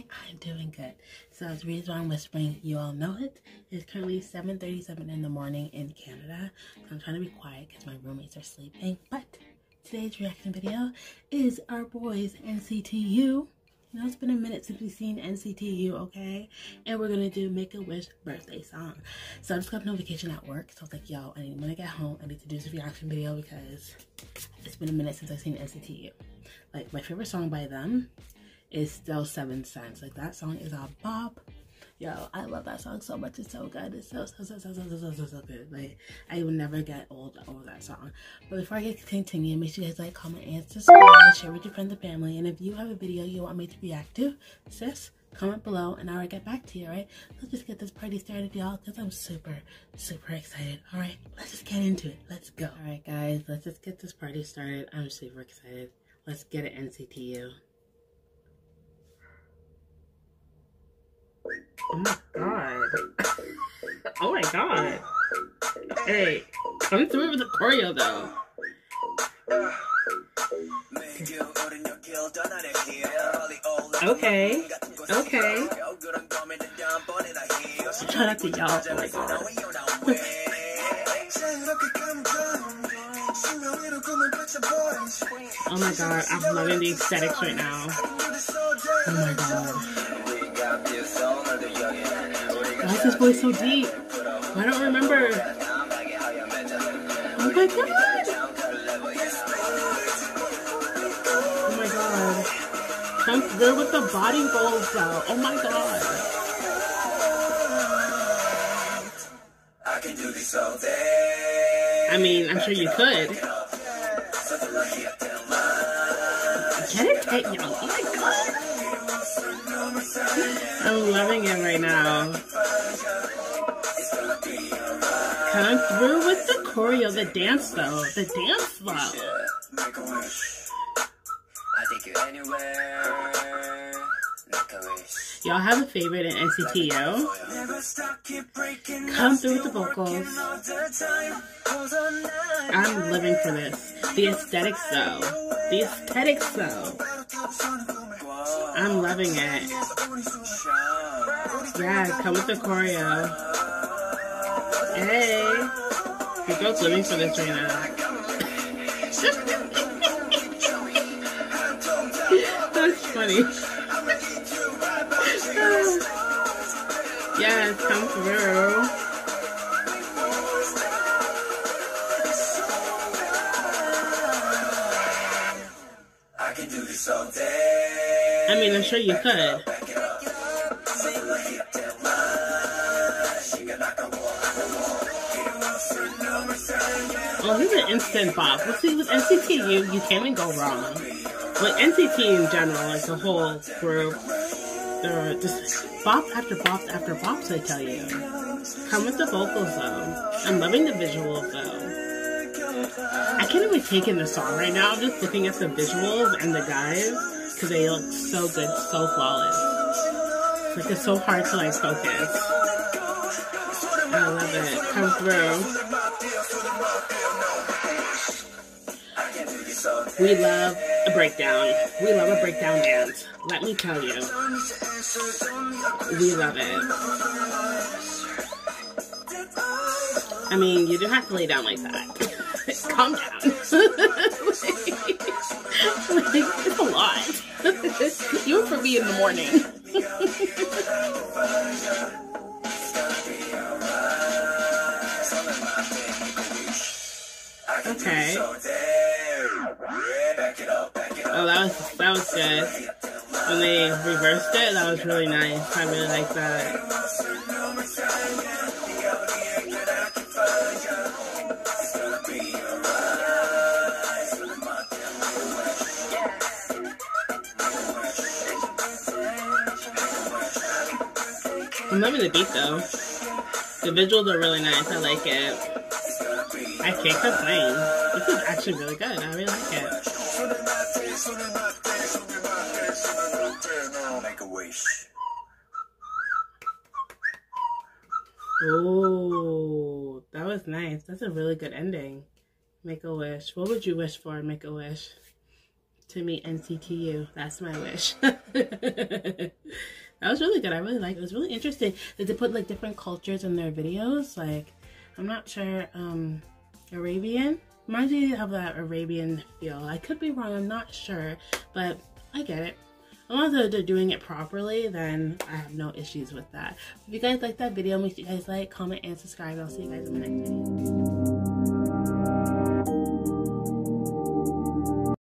I'm doing good. So the reason why I'm whispering, you all know it. It's currently 7:37 in the morning in Canada. So I'm trying to be quiet because my roommates are sleeping. But today's reaction video is our boys NCTU. You know, it's been a minute since we've seen NCTU, okay? And we're gonna do Make-A-Wish birthday song. So I just got a notification at work, so I was like, yo, when I get home, I need to do this reaction video because it's been a minute since I've seen NCTU. Like, my favorite song by them is still 7 Cents. Like, that song is a bop. Yo, I love that song so much. It's so good. It's so good. Like, I will never get old over that song. But before I get continue, make sure you guys like, comment, and subscribe. Share with your friends and family. And if you have a video you want me to react to, sis, comment below and I'll get back to you, alright? Let's just get this party started, y'all, because I'm super excited. Alright, let's just get into it. Let's go. Alright, guys, let's just get this party started. I'm super excited. Let's get it, NCTU. Oh my god. Oh my god. Hey, come through with the choreo though. Okay. Okay. Shout out to y'all. Oh my god. Oh my god, I'm loving the aesthetics right now. Oh my god. Why is this voice so deep? I don't remember. Oh my god! Oh my god. Come through with the body rolls though. Oh my god. I mean, I'm sure you could. Get it tight, y'all. Oh my god. I'm loving it right now. Come through with the choreo, the dance though. The dance though. Y'all have a favorite in NCTU? Come through with the vocals. I'm living for this. The aesthetics though. The aesthetics though. I'm loving it. Yeah, come with the choreo. Hey. Your girl's living for this right now. That's funny. Yes, come through. I can do this all day. I mean, I'm sure you could. Oh, here's an instant bop. Let's see, with NCTU, you can't even go wrong. With NCT in general, like the whole group, they're just bop after bop after bops, I tell you. Come with the vocals, though. I'm loving the visuals, though. I can't even take in the song right now. I'm just looking at the visuals and the guys, because they look so good, so flawless. Like, it's so hard to, like, focus. I love it. Come through. We love a breakdown. We love a breakdown dance. Let me tell you. We love it. I mean, you don't have to lay down like that. Calm down. like, it's a lot. You were for me in the morning. Okay. Oh, that was good. When they reversed it, that was really nice. I really like that. I'm loving the beat though. The visuals are really nice. I like it. I can't complain. This is actually really good. I really like it. Oh, that was nice. That's a really good ending. Make a wish. What would you wish for? Make a wish. to meet NCTU. That's my wish. That was really good. I really liked it. It was really interesting that they put like different cultures in their videos. Like, I'm not sure, Arabian. Reminds me of that Arabian feel. I could be wrong, I'm not sure, but I get it. As long as they're doing it properly, then I have no issues with that. If you guys like that video, make sure you guys like, comment, and subscribe. I'll see you guys in the next video.